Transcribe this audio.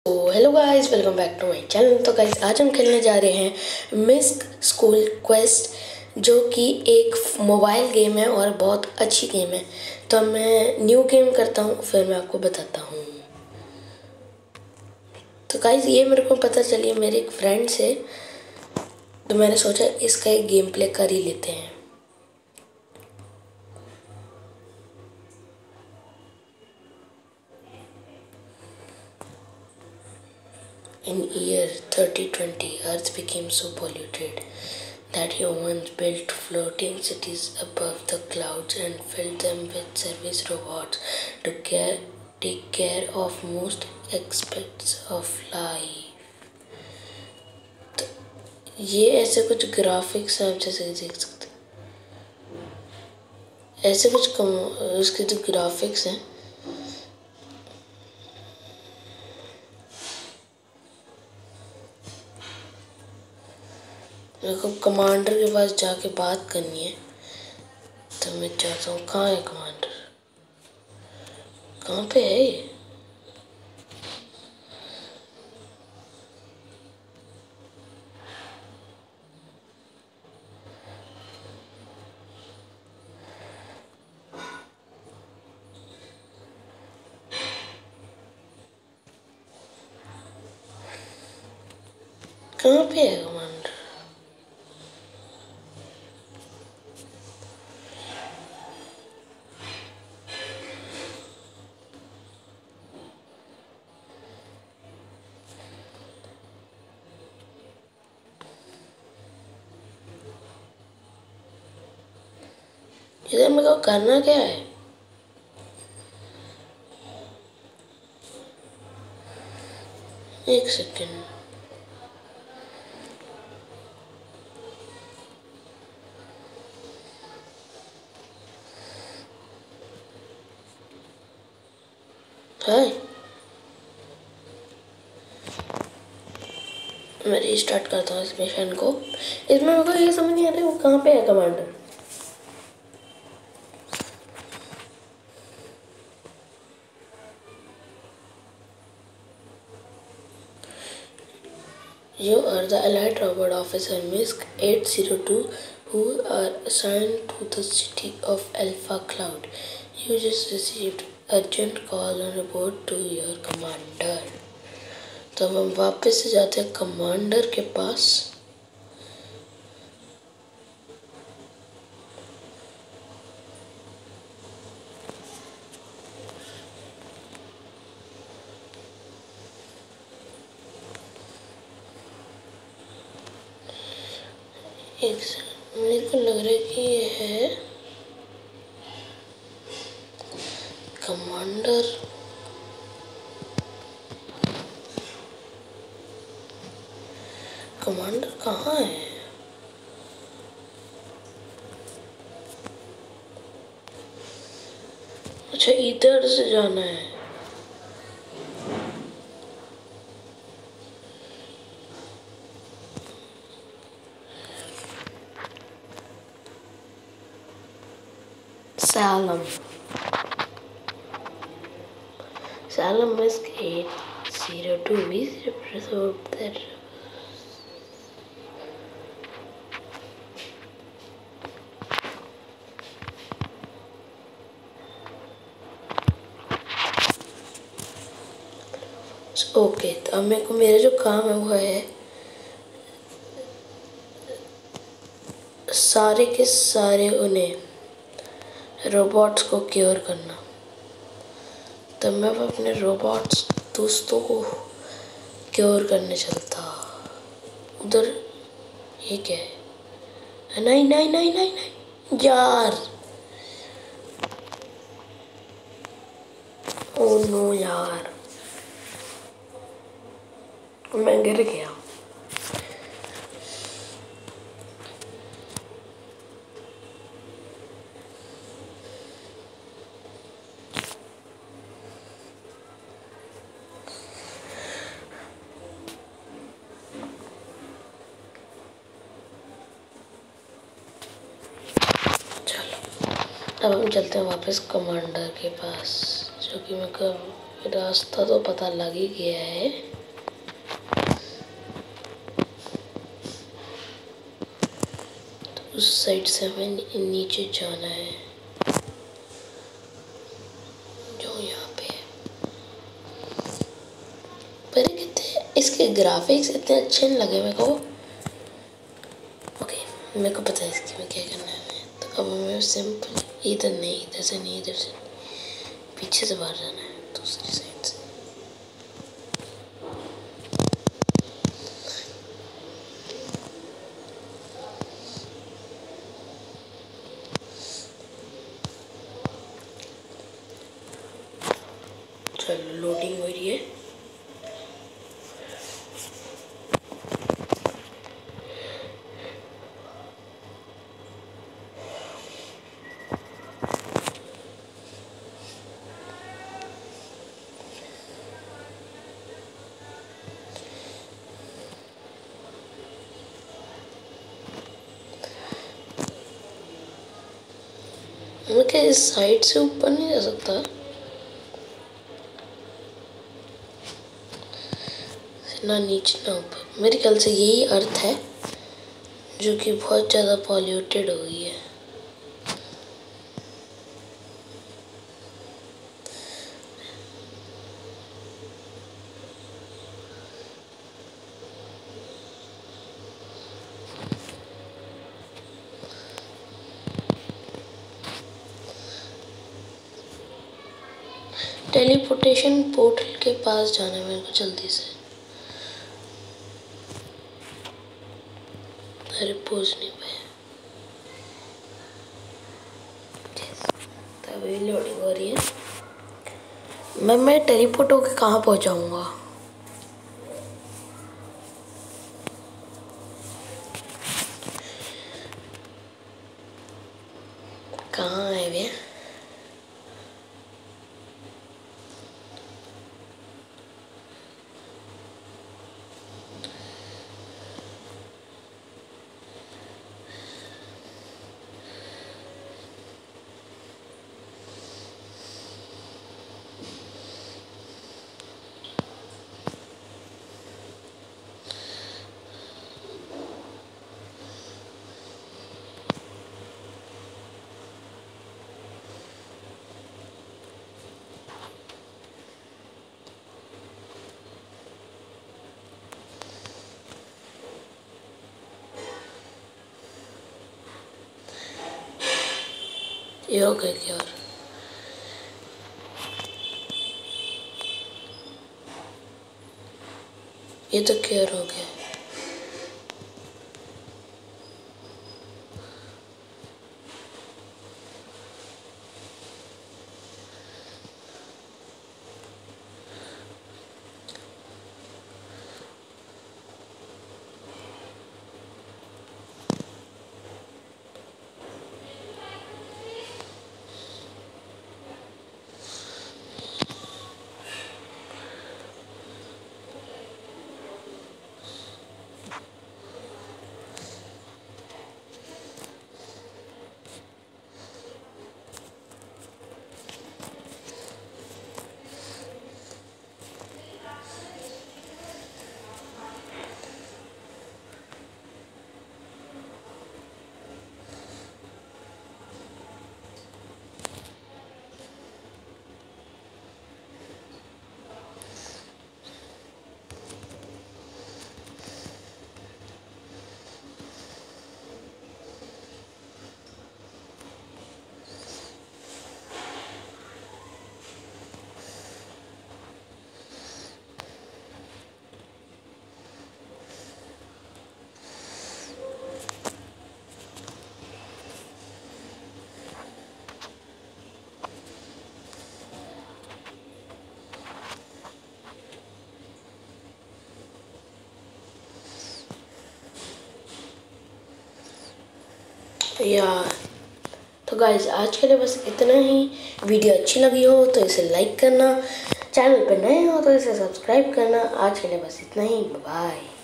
Hello guys, welcome back to my channel. तो guys, आज हम खेलने जा रहे हैं मिस्क स्कूल क्वेस्ट, जो कि एक मोबाइल गेम है और बहुत अच्छी गेम है। तो मैं न्यू गेम करता हूँ, फिर मैं आपको बताता हूँ। तो गाइस, ये मेरे को पता चली मेरे एक फ्रेंड से, तो मैंने सोचा इसका एक गेम प्ले कर ही लेते हैं। In year 3020, Earth became so polluted that humans built floating cities above the clouds and filled them with service robots to take care of most aspects of life. तो ये ऐसे कुछ ग्राफिक्स आप जैसे देख सकते हैं, ऐसे कुछ उसके जो ग्राफिक्स हैं, मेरे को कमांडर के पास जाके बात करनी है। तो मैं चाहता हूँ, कहाँ है कमांडर? कहाँ पे है ये? कहाँ पे है कमांडर? इधर मेरे को करना क्या है? एक सेकेंड। हाय, मैं रीस्टार्ट करता हूँ इस मिशन को। इसमें मेरे को ये समझ नहीं आ रहा है वो कहाँ पे है commander. You are the Allied Robot Officer MISC 802 who are assigned to the city of Alpha Cloud. You just received urgent call and report to your commander. तो अब हम वापस से जाते हैं कमांडर के पास। एक मेरे को लग रहा है कि ये है कमांडर। कमांडर कहाँ है? अच्छा, इधर से जाना है। Salem MISC 802 we resolved that. Okay, तो अब मेरे को मेरा जो काम है वो है सारे के सारे उन्हें रोबोट्स को क्योर करना। तो मैं अपने रोबोट्स दोस्तों को क्योर करने चलता। उधर ये क्या है? नहीं नहीं नहीं नहीं नहीं यार, ओ नो यार, मैं गिर गया। अब हम चलते हैं वापस कमांडर के पास, जो कि मेरे को रास्ता तो पता लग ही गया है। उस साइड से हमें नीचे जाना है जो यहाँ पे है। पर कितने इसके ग्राफिक्स इतने अच्छे नहीं लगे मेरे को। ओके, मेरे को पता है इसके में क्या करना है। तो अब हमें सिंपल इधर नहीं, इधर से नहीं, इधर से पीछे से बाहर जाना है, दूसरी साइड से। चलो लोडिंग हो रही है। मैं क्या इस साइड से ऊपर नहीं जा सकता? ना नीचे ना ऊपर। मेरे ख्याल से यही अर्थ है जो कि बहुत ज़्यादा पॉल्यूटेड हो गई है। टेलीपोर्टेशन पोर्टल के पास जाना है मेरे को जल्दी से। अरे पहुंच नहीं पाया। तो अभी लोडिंग हो रही है। मैं टेलीपोर्ट होके कहाँ पहुँचाऊँगा? कहाँ है वे? ये हो गया क्या? और ये तो क्लियर हो गया। यार तो गाइस आज के लिए बस इतना ही। वीडियो अच्छी लगी हो तो इसे लाइक करना, चैनल पर नए हो तो इसे सब्सक्राइब करना। आज के लिए बस इतना ही। बाय।